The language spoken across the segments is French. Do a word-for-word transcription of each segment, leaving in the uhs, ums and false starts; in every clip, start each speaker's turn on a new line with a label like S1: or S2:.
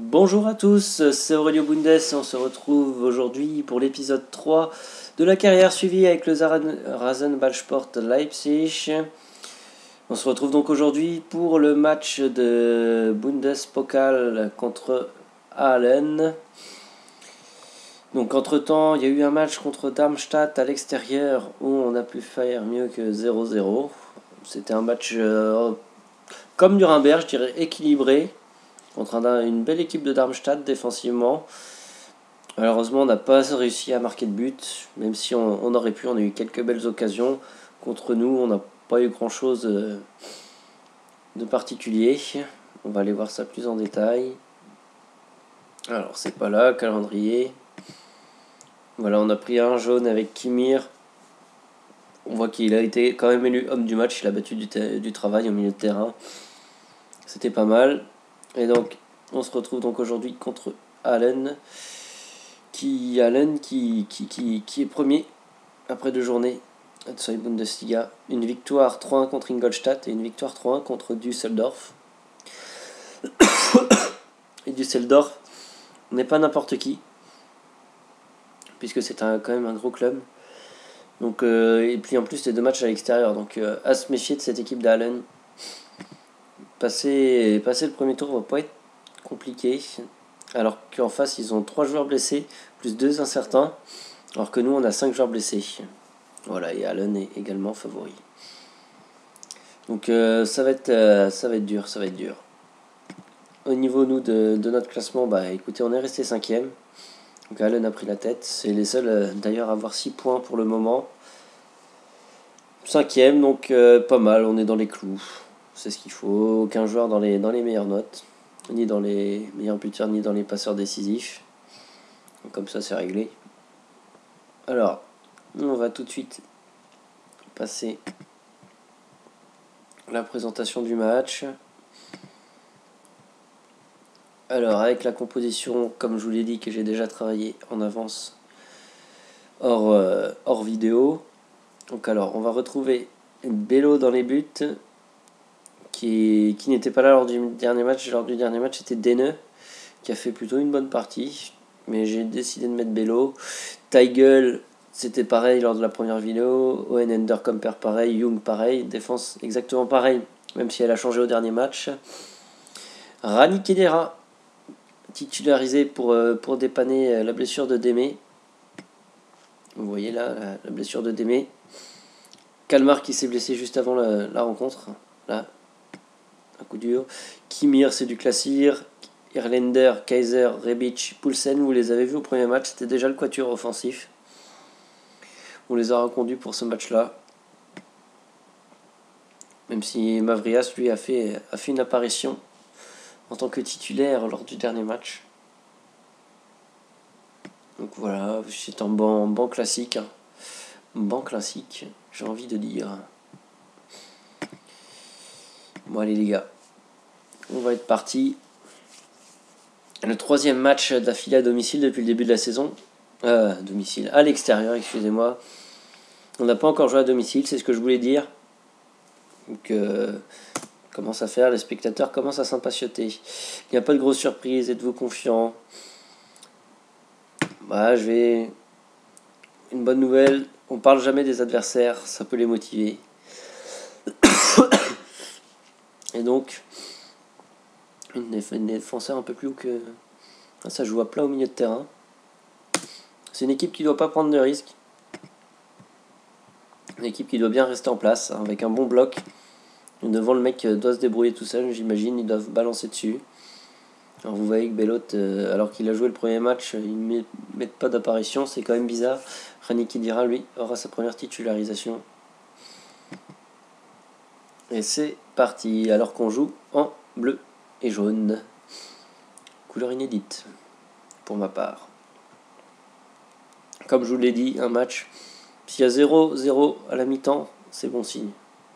S1: Bonjour à tous, c'est Aurelio Bundes et on se retrouve aujourd'hui pour l'épisode trois de la carrière suivie avec le Rasenballsport Leipzig. On se retrouve donc aujourd'hui pour le match de Bundespokal contre Aalen. Donc entre temps, il y a eu un match contre Darmstadt à l'extérieur où on a pu faire mieux que zéro zéro. C'était un match euh, comme Nuremberg, je dirais équilibré, contre une belle équipe de Darmstadt défensivement. Malheureusement, on n'a pas réussi à marquer de but, même si on, on aurait pu, on a eu quelques belles occasions. Contre nous, on n'a pas eu grand-chose de particulier. On va aller voir ça plus en détail. Alors, c'est pas là, calendrier. Voilà, on a pris un jaune avec Kimir. On voit qu'il a été quand même élu homme du match, il a battu du, te- du travail au milieu de terrain. C'était pas mal. Et donc, on se retrouve donc aujourd'hui contre Aalen, qui, Aalen qui, qui, qui, qui est premier après deux journées de la Bundesliga. Une victoire trois un contre Ingolstadt et une victoire trois un contre Düsseldorf. Et Düsseldorf n'est pas n'importe qui, puisque c'est un, quand même un gros club. Donc, euh, et puis en plus, c'est deux matchs à l'extérieur. Donc, euh, à se méfier de cette équipe d'Aalen. Passer, passer le premier tour va pas être compliqué, alors qu'en face ils ont trois joueurs blessés plus deux incertains, alors que nous on a cinq joueurs blessés. Voilà, et Aalen est également favori. Donc euh, ça va être euh, ça va être dur, ça va être dur. Au niveau nous de, de notre classement, bah écoutez, on est resté cinquième. Donc Aalen a pris la tête. C'est les seuls euh, d'ailleurs à avoir six points pour le moment. Cinquième, donc euh, pas mal, on est dans les clous. C'est ce qu'il faut. Aucun joueur dans les, dans les meilleures notes, ni dans les meilleurs buteurs, ni dans les passeurs décisifs. Donc comme ça, c'est réglé. Alors, on va tout de suite passer la présentation du match. Alors, avec la composition, comme je vous l'ai dit, que j'ai déjà travaillé en avance, hors, euh, hors vidéo. Donc alors, on va retrouver Bello dans les buts, qui, qui n'était pas là lors du dernier match. Lors du dernier match, c'était Dene, qui a fait plutôt une bonne partie. Mais j'ai décidé de mettre Bello. Teigl, c'était pareil lors de la première vidéo. Owen Enderkomper pareil. Young pareil. Défense exactement pareil, même si elle a changé au dernier match. Rani Kedira, titularisé pour, pour dépanner la blessure de Démé. Vous voyez là, la blessure de Démé. Kalmar qui s'est blessé juste avant la, la rencontre. Là, un coup dur. Kimir, c'est du classir. Irlander, Kaiser, Rebic, Poulsen, vous les avez vus au premier match, c'était déjà le quatuor offensif. On les a reconduits pour ce match-là. Même si Mavrias, lui, a fait, a fait une apparition en tant que titulaire lors du dernier match. Donc voilà, c'est un banc, banc classique. Hein. Banc classique, j'ai envie de dire. Bon allez les gars, on va être parti. Le troisième match d'affilée à domicile depuis le début de la saison. Euh, domicile, à l'extérieur, excusez-moi. On n'a pas encore joué à domicile, c'est ce que je voulais dire. Donc, euh, commence à faire, les spectateurs commencent à s'impatienter. Il n'y a pas de grosse surprise, êtes-vous confiants? Bah, je vais... Une bonne nouvelle, on parle jamais des adversaires, ça peut les motiver. Et donc, une défenseur un peu plus haut que... Ça joue à plat au milieu de terrain. C'est une équipe qui ne doit pas prendre de risques. Une équipe qui doit bien rester en place, hein, avec un bon bloc. Devant, le mec doit se débrouiller tout seul, j'imagine, ils doivent balancer dessus. Alors vous voyez que Belot, euh, alors qu'il a joué le premier match, il ne met pas d'apparition, c'est quand même bizarre. Rani Kedira, lui, aura sa première titularisation. Et c'est parti, alors qu'on joue en bleu et jaune. Couleur inédite, pour ma part. Comme je vous l'ai dit, un match, s'il y a zéro zéro à la mi-temps, c'est bon signe.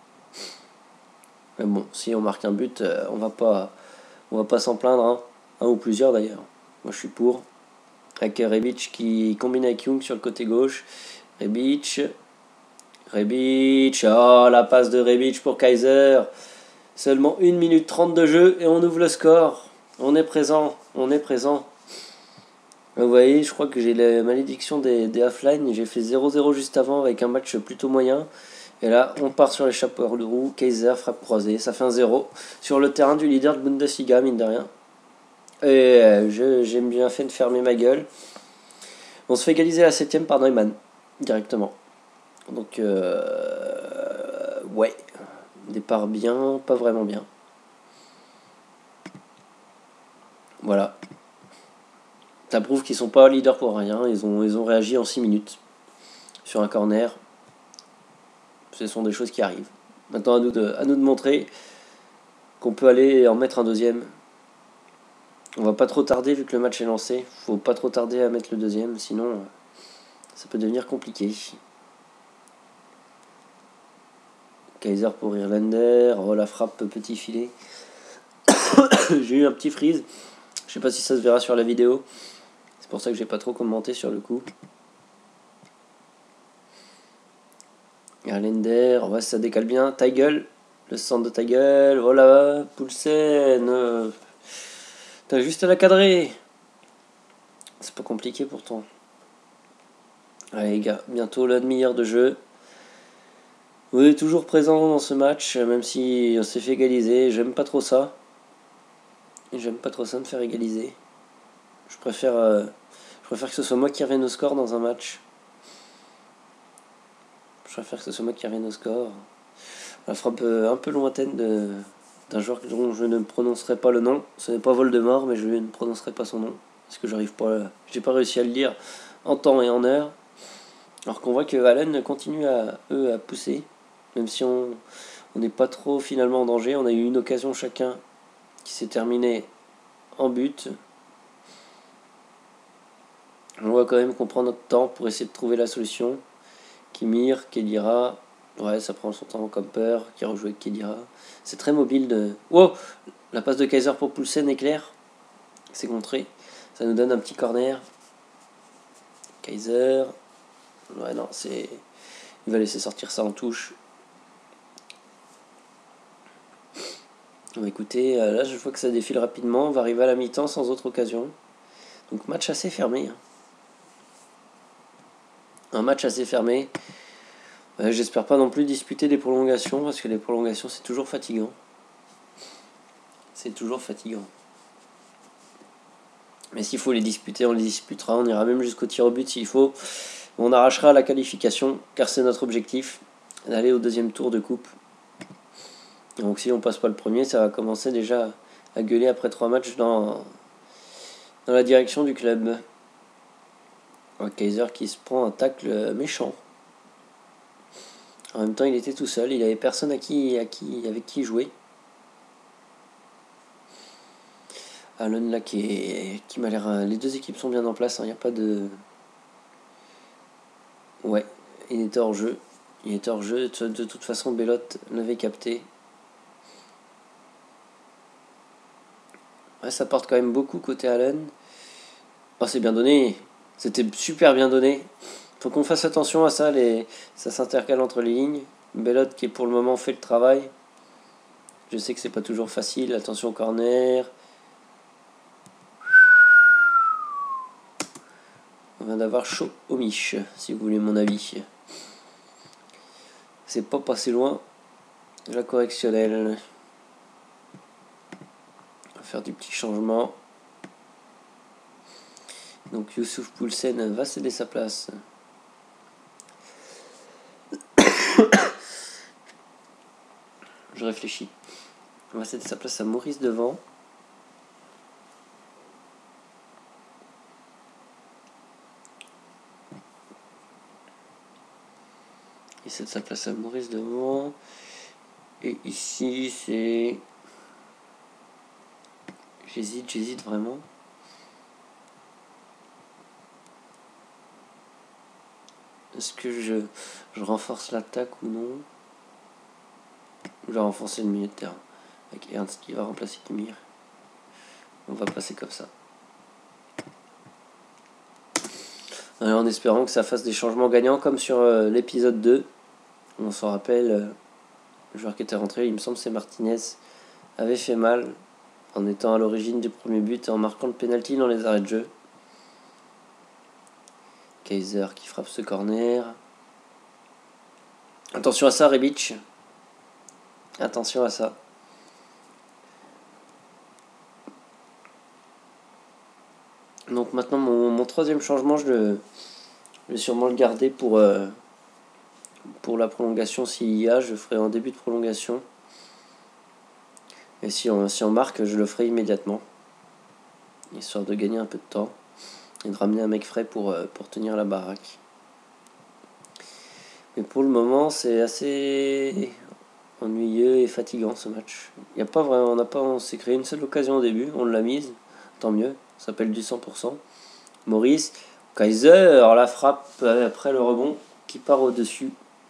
S1: Mais bon, si on marque un but, euh, on va pas, on va pas s'en plaindre, hein. Un ou plusieurs d'ailleurs. Moi je suis pour. Avec Rebic qui combine avec Young sur le côté gauche. Rebic. Rebic. Oh, la passe de Rebic pour Kaiser. Seulement une minute trente de jeu et on ouvre le score. On est présent, on est présent. Vous voyez, je crois que j'ai la malédiction des, des offline. J'ai fait zéro zéro juste avant avec un match plutôt moyen. Et là, on part sur les chapeaux de roue. Kaiser, frappe croisée. Ça fait un zéro sur le terrain du leader de Bundesliga, mine de rien. Et euh, j'aime bien fait de fermer ma gueule. On se fait égaliser à la septième par Neumann, directement. Donc, euh, ouais. Départ bien, pas vraiment bien. Voilà. Ça prouve qu'ils sont pas leaders pour rien. Ils ont, ils ont réagi en six minutes sur un corner. Ce sont des choses qui arrivent. Maintenant, à nous de, à nous de montrer qu'on peut aller en mettre un deuxième. On va pas trop tarder vu que le match est lancé. Faut pas trop tarder à mettre le deuxième, sinon ça peut devenir compliqué. Kaiser pour Irlander. Oh, la frappe petit filet. J'ai eu un petit freeze. Je sais pas si ça se verra sur la vidéo. C'est pour ça que j'ai pas trop commenté sur le coup. Irlander. Ouais, ça décale bien. Taigel. Le centre de Taigel. Oh là, Poulsen. Euh, T'as juste à la cadrer. C'est pas compliqué pourtant. Allez les gars, bientôt la demi-heure de jeu. Vous êtes toujours présent dans ce match, même si on s'est fait égaliser. J'aime pas trop ça. J'aime pas trop ça me faire égaliser. Je préfère, euh, je préfère que ce soit moi qui revienne au score dans un match. Je préfère que ce soit moi qui revienne au score. La frappe euh, un peu lointaine de, d'un joueur dont je ne prononcerai pas le nom. Ce n'est pas Voldemort, mais je ne prononcerai pas son nom. Parce que j'arrive pas, j'ai pas réussi à le lire en temps et en heure. Alors qu'on voit que Allen continue à eux à pousser. Même si on n'est pas trop finalement en danger. On a eu une occasion chacun qui s'est terminée en but. On voit quand même qu'on prend notre temps pour essayer de trouver la solution. Kimir, Kedira. Ouais, ça prend son temps. Comper qui a rejoué avec Kedira. C'est très mobile de... Wow, la passe de Kaiser pour Poulsen est claire. C'est contré. Ça nous donne un petit corner. Kaiser. Ouais, non, c'est... Il va laisser sortir ça en touche. Bon, écoutez, là je vois que ça défile rapidement. On va arriver à la mi-temps sans autre occasion. Donc match assez fermé. Un match assez fermé. Euh, J'espère pas non plus disputer des prolongations, parce que les prolongations c'est toujours fatigant. C'est toujours fatigant. Mais s'il faut les disputer, on les disputera. On ira même jusqu'au tir au but s'il faut. On arrachera la qualification, car c'est notre objectif, d'aller au deuxième tour de coupe. Donc si on passe pas le premier, ça va commencer déjà à gueuler après trois matchs dans, dans la direction du club. Oh, Kaiser qui se prend un tacle méchant. En même temps, il était tout seul, il avait personne à qui, à qui, avec qui jouer. Allen là qui, est, qui m'a l'air... Les deux équipes sont bien en place, il hein, n'y a pas de... Ouais, il était hors jeu. Il était hors jeu, de toute façon Belote l'avait capté. Ouais, ça porte quand même beaucoup côté Allen. Oh, c'est bien donné. C'était super bien donné. Faut qu'on fasse attention à ça. Les... Ça s'intercale entre les lignes. Belote qui pour le moment fait le travail. Je sais que c'est pas toujours facile. Attention au corner. On vient d'avoir chaud au miche, si vous voulez mon avis. C'est pas passé loin de la correctionnelle. On va faire du petit changement. Donc Youssouf Poulsen va céder sa place. Je réfléchis. On va céder sa place à Maurice Devant. Il cède sa place à Maurice Devant. Et ici c'est... J'hésite, j'hésite vraiment. Est-ce que je, je renforce l'attaque ou non? Je vais renforcer le milieu de terrain. Avec Ernst qui va remplacer Kimir. On va passer comme ça. Alors, en espérant que ça fasse des changements gagnants comme sur euh, l'épisode deux. On s'en rappelle, euh, le joueur qui était rentré, il me semble que c'est Martinez, avait fait mal. en étant à l'origine du premier but et en marquant le penalty dans les arrêts de jeu. Kaiser qui frappe ce corner. Attention à ça, Rebic. Attention à ça. Donc maintenant, mon, mon troisième changement, je, le, je vais sûrement le garder pour, euh, pour la prolongation. S'il y a, je ferai en début de prolongation. Et si on, si on marque, je le ferai immédiatement. Histoire de gagner un peu de temps. Et de ramener un mec frais pour, euh, pour tenir la baraque. Mais pour le moment, c'est assez ennuyeux et fatigant ce match. Il y a pas vraiment, on n'a pas, on s'est créé une seule occasion au début, on l'a mise, tant mieux, ça s'appelle du cent pour cent. Maurice, Kaiser, la frappe après le rebond qui part au-dessus.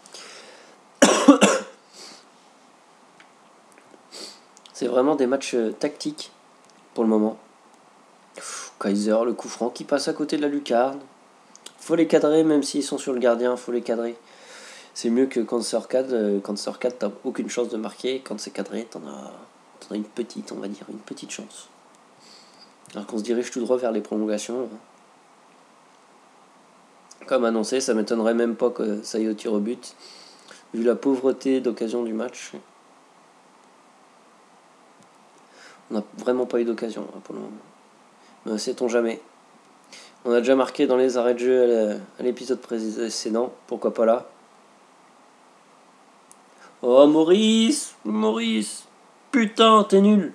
S1: C'est vraiment des matchs tactiques pour le moment. Kaiser, le coup franc qui passe à côté de la lucarne. Faut les cadrer, même s'ils sont sur le gardien, faut les cadrer. C'est mieux que quand c'est hors cadre. Quand c'est hors cadre, t'as aucune chance de marquer. Quand c'est cadré, t'en as, t'en as une petite, on va dire, une petite chance. Alors qu'on se dirige tout droit vers les prolongations. Comme annoncé, ça m'étonnerait même pas que ça aille au tir au but. Vu la pauvreté d'occasion du match. On n'a vraiment pas eu d'occasion pour le moment. Mais sait-on jamais. On a déjà marqué dans les arrêts de jeu à l'épisode précédent. Pourquoi pas là? Oh Maurice, Maurice, putain, t'es nul.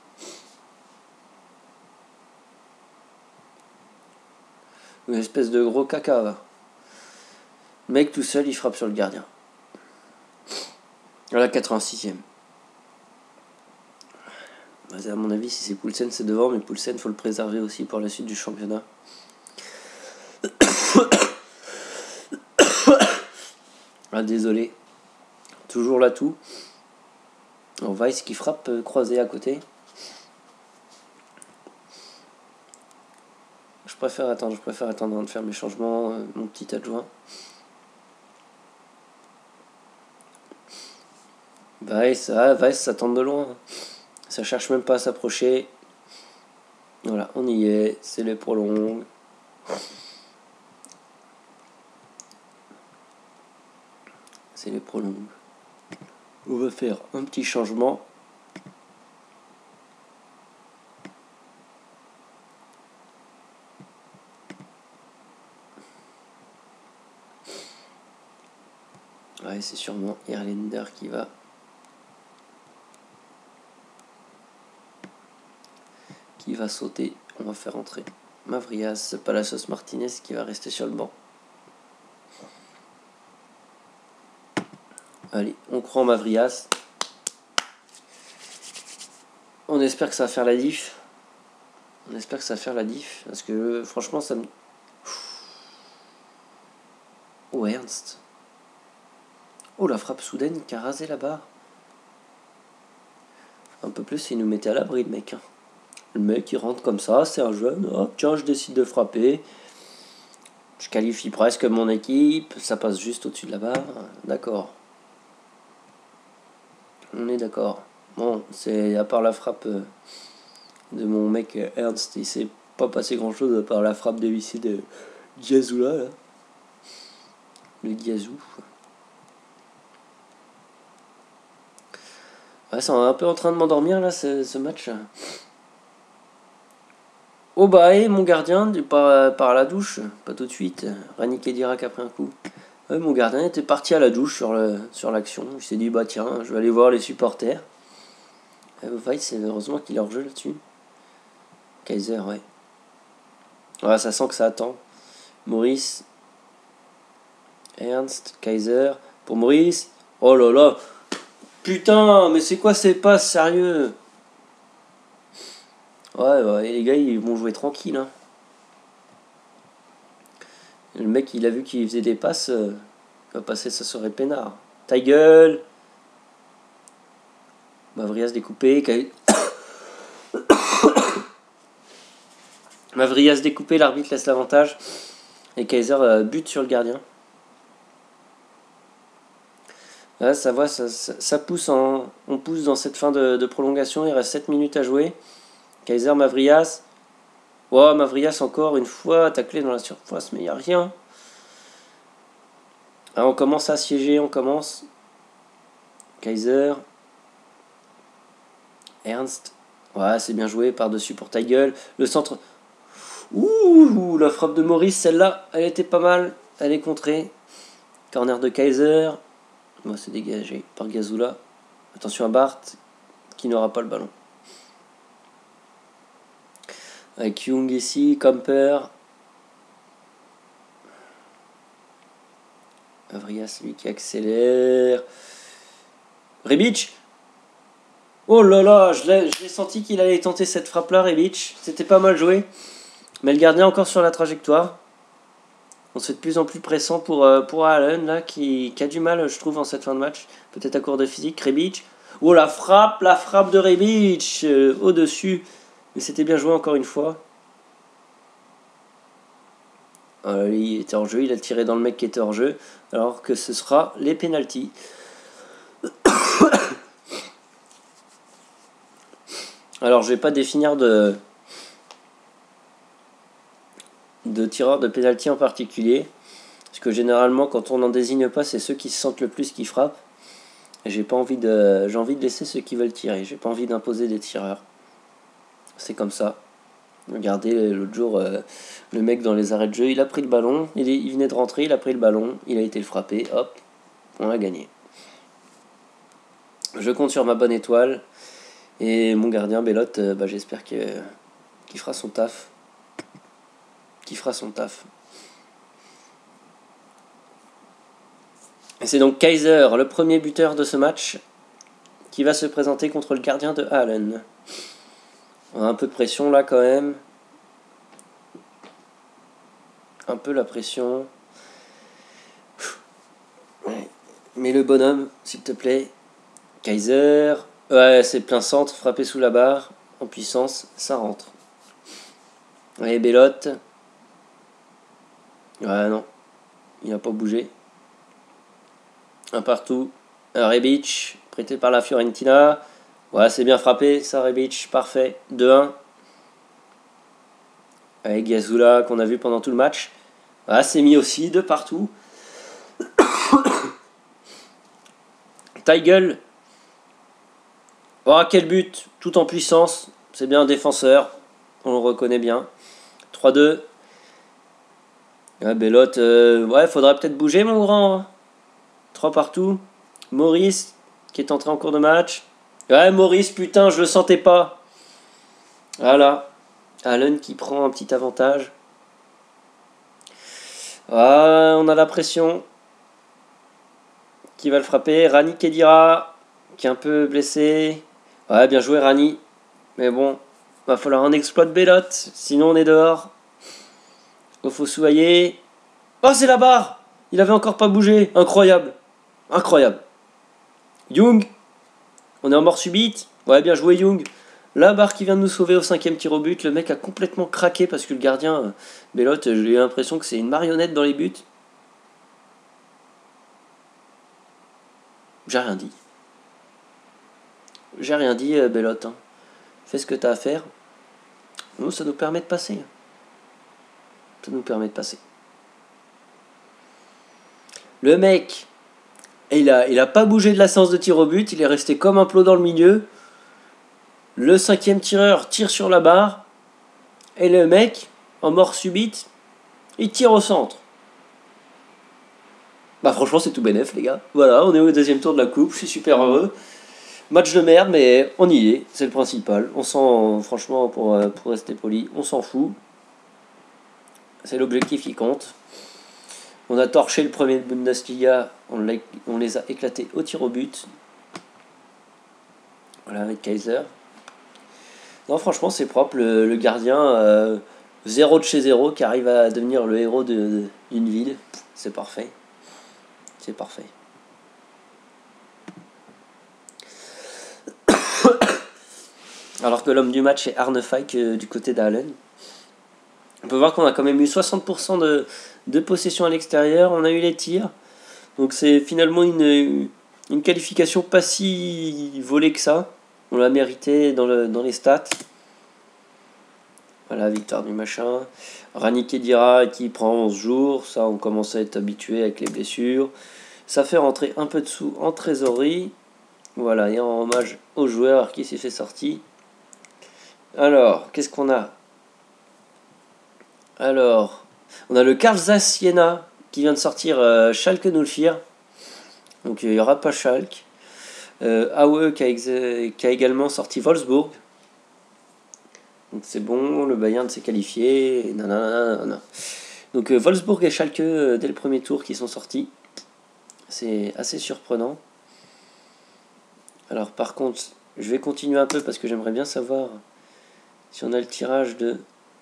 S1: Une espèce de gros caca. Va. Le mec tout seul, il frappe sur le gardien. À la quatre-vingt-sixième. À mon avis, si c'est Poulsen, c'est devant, mais Poulsen, faut le préserver aussi pour la suite du championnat. Ah, désolé. Toujours là tout. On Weiss qui frappe euh, croisé à côté. Je préfère attendre, je préfère attendre avant de faire mes changements, euh, mon petit adjoint. Weiss, ah, Weiss, ça tente de loin. Ça cherche même pas à s'approcher. Voilà, on y est, c'est les prolongues. C'est les prolongues. On va faire un petit changement. Ouais, c'est sûrement Erlander qui va qui va sauter. On va faire entrer Mavrias, Palacios Martinez qui va rester sur le banc. Allez, on croit en Mavrias. On espère que ça va faire la diff. On espère que ça va faire la diff. Parce que franchement, ça me... Oh, Ernst. Oh, la frappe soudaine qui a rasé la barre. Un peu plus, il nous mettait à l'abri, le mec. Hein. Le mec, il rentre comme ça, c'est un jeune. Hop, tiens, je décide de frapper. Je qualifie presque mon équipe. Ça passe juste au-dessus de la barre. D'accord. On est d'accord. Bon, c'est à part la frappe de mon mec Ernst, il s'est pas passé grand-chose à part la frappe de huissier de Giazou là. là. Le Giazou. Ouais, c'est un peu en train de m'endormir là, ce, ce match. Oh bah, et mon gardien, du par, par la douche, pas tout de suite. Rani Khedira après un coup. Ouais, mon gardien était parti à la douche sur, le, sur l'action. Il s'est dit, bah tiens, je vais aller voir les supporters. Weiss, heureusement qu'il est hors jeu là-dessus. Kaiser, ouais. Ouais, ça sent que ça attend. Maurice. Ernst, Kaiser. Pour Maurice. Oh là là. Putain, mais c'est quoi ces passes, sérieux? Ouais, ouais, et les gars, ils vont jouer tranquille. Hein. Le mec, il a vu qu'il faisait des passes. Euh, il va passer sa soirée peinard. Ta gueule. Mavrias découpé. Mavrias découpé, l'arbitre laisse l'avantage. Et Kaiser euh, bute sur le gardien. Là, ça, voit, ça, ça, ça pousse en, on pousse dans cette fin de, de prolongation. Il reste sept minutes à jouer. Kaiser, Mavrias. Oh, Mavrias encore une fois taclé dans la surface, mais il n'y a rien. Ah, on commence à siéger, on commence. Kaiser. Ernst. Ouais, c'est bien joué par-dessus pour ta gueule. Le centre. Ouh, la frappe de Maurice, celle-là, elle était pas mal. Elle est contrée. Corner de Kaiser. Moi, c'est dégagé par Gazula. Attention à Bart, qui n'aura pas le ballon. Avec Young ici, Camper. Avrias, lui qui accélère. Rebic. Oh là là, je l'ai senti qu'il allait tenter cette frappe-là, Rebic. C'était pas mal joué. Mais le gardien encore sur la trajectoire. On se fait de plus en plus pressant pour, euh, pour Allen, là, qui, qui a du mal, je trouve, en cette fin de match. Peut-être à court de physique. Rebic. Oh, la frappe, la frappe de Rebic euh, au-dessus. Mais c'était bien joué encore une fois. Euh, il était hors jeu, il a tiré dans le mec qui était hors jeu. Alors que ce sera les pénaltys. Alors, je vais pas définir de, de tireur de pénalty en particulier. Parce que généralement, quand on n'en désigne pas, c'est ceux qui se sentent le plus qui frappent. Et j'ai pas envie de, j'ai envie de laisser ceux qui veulent tirer. J'ai pas envie d'imposer des tireurs. C'est comme ça. Regardez, l'autre jour, euh, le mec dans les arrêts de jeu, il a pris le ballon. Il, est, il venait de rentrer, il a pris le ballon. Il a été le frappé. Hop, on a gagné. Je compte sur ma bonne étoile. Et mon gardien, Belote, euh, bah, j'espère que, qu'il fera son taf. Qu'il fera son taf. Et c'est donc Kaiser, le premier buteur de ce match, qui va se présenter contre le gardien de Allen. On a un peu de pression là quand même. Un peu la pression. Ouais. Mais le bonhomme, s'il te plaît. Kaiser. Ouais, c'est plein centre, frappé sous la barre. En puissance, ça rentre. Allez, Belote. Ouais, non. Il n'a pas bougé. Un partout. Un Rebic, prêté par la Fiorentina. Ouais, c'est bien frappé, ça, Rebic. Parfait. deux un. Avec Gazula, qu'on a vu pendant tout le match. Ouais, c'est mis aussi, de partout. Taille-gueule. Oh, quel but. Tout en puissance. C'est bien un défenseur. On le reconnaît bien. trois deux. Ouais, Belote. Euh, ouais, faudrait peut-être bouger, mon grand. trois partout. Maurice, qui est entré en cours de match. Ouais, Maurice, putain, je le sentais pas. Voilà. Allen qui prend un petit avantage. Ah, on a la pression. Qui va le frapper? Rani Kedira, qui est un peu blessé. Ouais, bien joué, Rani. Mais bon, va falloir un exploit de Belote. Sinon, on est dehors. Il faut souiller. Oh, c'est la barre! Il avait encore pas bougé. Incroyable. Incroyable. Young. On est en mort subite. Ouais, bien joué, Young. La barre qui vient de nous sauver au cinquième tir au but. Le mec a complètement craqué parce que le gardien, Belote, j'ai eu l'impression que c'est une marionnette dans les buts. J'ai rien dit. J'ai rien dit, Belote. Hein. Fais ce que t'as à faire. Nous, ça nous permet de passer. Ça nous permet de passer. Le mec, il a, il a pas bougé de la séance de tir au but. Il est resté comme un plot dans le milieu. Le cinquième tireur tire sur la barre. Et le mec, en mort subite, il tire au centre. Bah franchement, c'est tout bénef, les gars. Voilà, on est au deuxième tour de la coupe. Je suis super heureux. Match de merde, mais on y est. C'est le principal. On s'en, franchement, pour, pour rester poli, on s'en fout. C'est l'objectif qui compte. On a torché le premier de Bundesliga. On, on les a éclatés au tir au but. Voilà, avec Kaiser. Non, franchement, c'est propre. Le, le gardien, euh, zéro de chez zéro, qui arrive à devenir le héros de, de, d'une ville. C'est parfait. C'est parfait. Alors que l'homme du match est Arne Fijk euh, du côté d'Allen. On peut voir qu'on a quand même eu soixante pour cent de, de possession à l'extérieur. On a eu les tirs. Donc c'est finalement une, une qualification pas si volée que ça. On l'a mérité dans, le, dans les stats. Voilà, victoire du machin. Rani Khedira qui prend onze jours. Ça, on commence à être habitué avec les blessures. Ça fait rentrer un peu de sous en trésorerie. Voilà, et en hommage au joueur qui s'est fait sortir. Alors, qu'est-ce qu'on a? Alors, on a le Karlsruhe Siena qui vient de sortir euh, Schalke null-vier. Donc, il n'y aura pas Schalke. Euh, Aue qui a, qui a également sorti Wolfsburg. Donc, c'est bon, le Bayern s'est qualifié. Nanana, nanana. Donc, euh, Wolfsburg et Schalke euh, dès le premier tour qui sont sortis. C'est assez surprenant. Alors, par contre, je vais continuer un peu parce que j'aimerais bien savoir si on a le tirage de,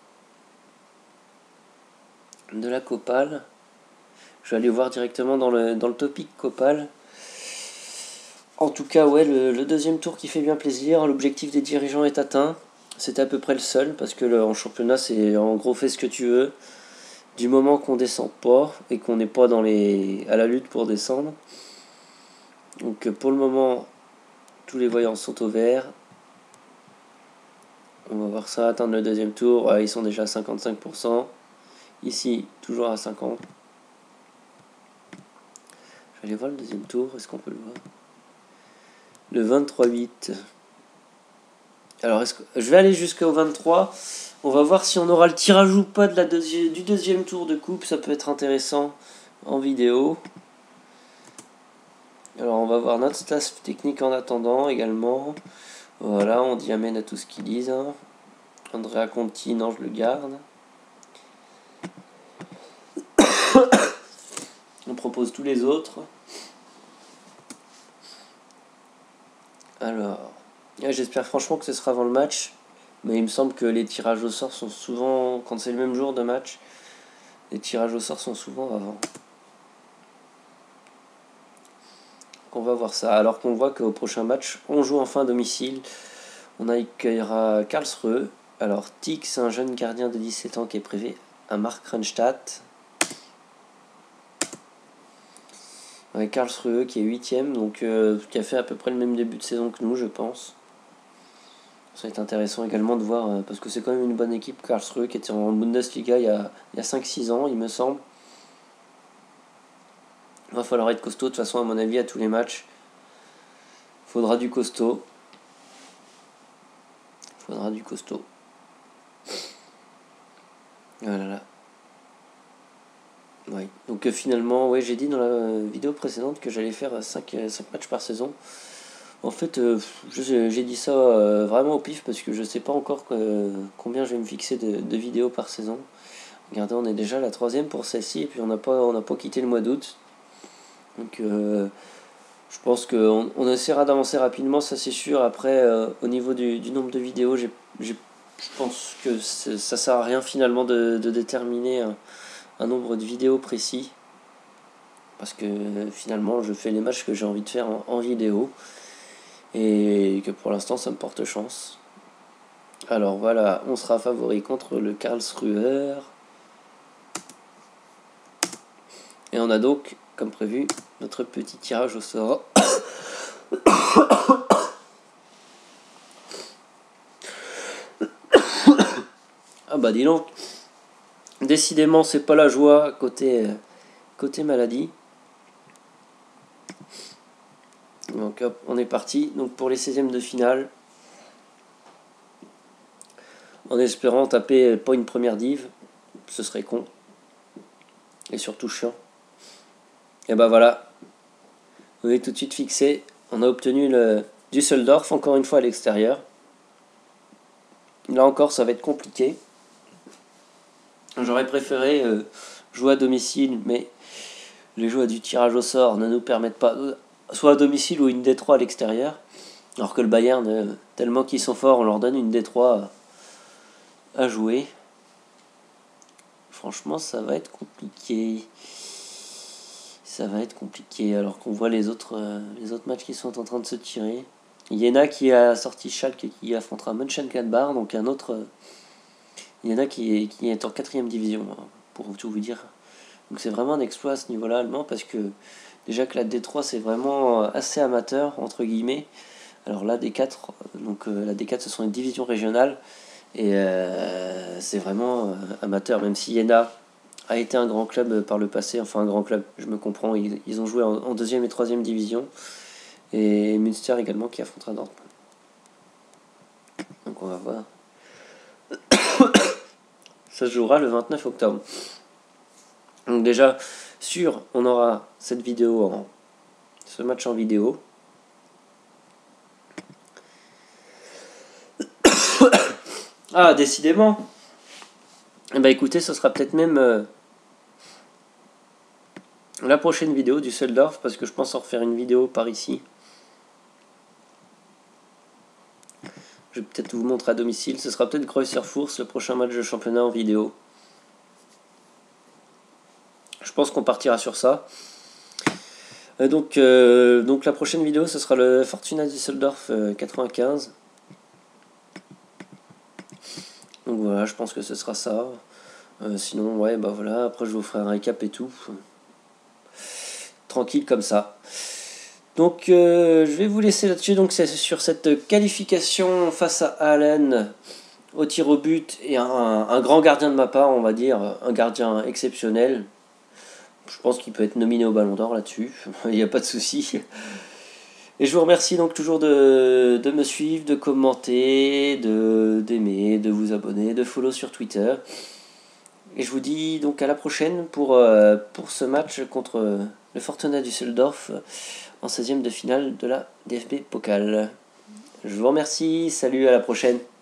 S1: de la Copal. Je vais aller voir directement dans le, dans le topic Copal. En tout cas, ouais, le, le deuxième tour qui fait bien plaisir. L'objectif des dirigeants est atteint. C'était à peu près le seul parce que le, en championnat, c'est en gros fais ce que tu veux. Du moment qu'on descend pas et qu'on n'est pas dans les, à la lutte pour descendre. Donc pour le moment, tous les voyants sont au vert. On va voir ça, atteindre le deuxième tour. Ouais, ils sont déjà à cinquante-cinq pour cent. Ici, toujours à cinquante. Je vais aller voir le deuxième tour. Est-ce qu'on peut le voir? Le vingt-trois huit. Alors, est-ce que... je vais aller jusqu'au vingt-trois. On va voir si on aura le tirage ou pas de la deuxi... du deuxième tour de coupe. Ça peut être intéressant en vidéo. Alors, on va voir notre staff technique en attendant également. Voilà, on dit amen à tout ce qu'ils disent. Hein. Andrea Conti, non, je le garde. On propose tous les autres. Alors, j'espère franchement que ce sera avant le match. Mais il me semble que les tirages au sort sont souvent, quand c'est le même jour de match, les tirages au sort sont souvent avant. Donc on va voir ça. Alors qu'on voit qu'au prochain match, on joue enfin à domicile. On accueillera Karlsruhe. Alors, Tic, c'est un jeune gardien de dix-sept ans qui est privé à Markranstadt. Avec Karlsruhe qui est huitième, donc euh, qui a fait à peu près le même début de saison que nous, je pense. Ça va être intéressant également de voir, euh, parce que c'est quand même une bonne équipe, Karlsruhe, qui était en Bundesliga il y a, il y a cinq six ans, il me semble. Il va falloir être costaud, de toute façon, à mon avis, à tous les matchs. Il faudra du costaud. Il faudra du costaud. Voilà. Là. Ouais. Donc euh, finalement, ouais, j'ai dit dans la vidéo précédente que j'allais faire cinq matchs par saison. En fait, euh, j'ai dit ça euh, vraiment au pif parce que je sais pas encore que, combien je vais me fixer de, de vidéos par saison. Regardez, on est déjà à la troisième pour celle-ci et puis on n'a pas, on n'a pas quitté le mois d'août. Donc euh, je pense qu'on on essaiera d'avancer rapidement, ça c'est sûr. Après, euh, au niveau du, du nombre de vidéos, j'ai, j'ai, je pense que ça sert à rien finalement de, de déterminer un, un nombre de vidéos précis. Parce que euh, finalement, je fais les matchs que j'ai envie de faire en, en vidéo. Et que pour l'instant, ça me porte chance. Alors voilà, on sera favori contre le Karlsruher. Et on a donc, comme prévu, notre petit tirage au sort. Ah bah dis donc, décidément c'est pas la joie côté, côté maladie. Donc hop, on est parti. Donc pour les seizièmes de finale, en espérant taper pas une première div, ce serait con. Et surtout chiant. Et bah voilà, on est tout de suite fixé. On a obtenu le Düsseldorf, encore une fois à l'extérieur. Là encore, ça va être compliqué. J'aurais préféré euh, jouer à domicile, mais les jeux du tirage au sort ne nous permettent pas, euh, soit à domicile ou une D trois à l'extérieur. Alors que le Bayern, euh, tellement qu'ils sont forts, on leur donne une D trois à, à jouer. Franchement, ça va être compliqué. Ça va être compliqué, alors qu'on voit les autres, euh, les autres matchs qui sont en train de se tirer. Jena qui a sorti Schalke et qui affrontera Mönchengladbach, donc un autre... Euh, Jena qui est, qui est en quatrième division, pour tout vous dire. Donc c'est vraiment un exploit à ce niveau-là, allemand, parce que Déjà que la D trois c'est vraiment assez amateur, entre guillemets. Alors la D quatre, donc euh, la D quatre ce sont les divisions régionales. Et euh, c'est vraiment euh, amateur, même si Jena a été un grand club par le passé, enfin un grand club, je me comprends, ils, ils ont joué en, en deuxième et troisième division. Et Münster également qui affrontera Dortmund. Donc on va voir. Ça se jouera le vingt-neuf octobre. Donc déjà, sûr, on aura cette vidéo, en, ce match en vidéo. Ah, décidément. Eh ben écoutez, ce sera peut-être même euh, la prochaine vidéo du Düsseldorf, parce que je pense en refaire une vidéo par ici. Je vais peut-être vous montrer à domicile. Ce sera peut-être Greuther Fürth, le prochain match de championnat en vidéo. Je pense qu'on partira sur ça. Euh, donc, euh, donc la prochaine vidéo, ce sera le Fortuna Düsseldorf euh, quatre-vingt-quinze. Donc voilà, je pense que ce sera ça. Euh, sinon, ouais, bah voilà, après je vous ferai un récap et tout. Tranquille comme ça. Donc euh, je vais vous laisser là-dessus. Donc c'est sur cette qualification face à Allen au tir au but et un, un grand gardien de ma part, on va dire, un gardien exceptionnel. Je pense qu'il peut être nominé au Ballon d'Or là-dessus, il n'y a pas de souci. Et je vous remercie donc toujours de, de me suivre, de commenter, de, d'aimer, de vous abonner, de follow sur Twitter. Et je vous dis donc à la prochaine pour, euh, pour ce match contre le Fortuna Düsseldorf en seizième de finale de la D F B Pokal. Je vous remercie, salut, à la prochaine.